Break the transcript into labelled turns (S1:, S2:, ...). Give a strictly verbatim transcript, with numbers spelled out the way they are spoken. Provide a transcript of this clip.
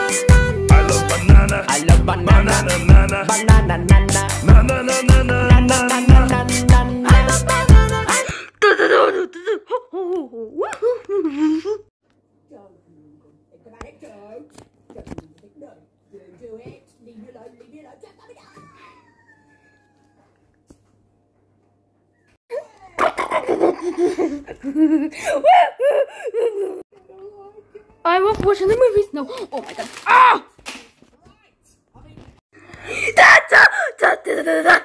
S1: I love banana.
S2: I love banana.
S1: Banana, nana.
S2: Banana, nana.
S1: Na na na na na na na na.
S2: I love banana.
S3: I was watching the movies. No. Oh my god. Ah! Da, da, da, da, da, da.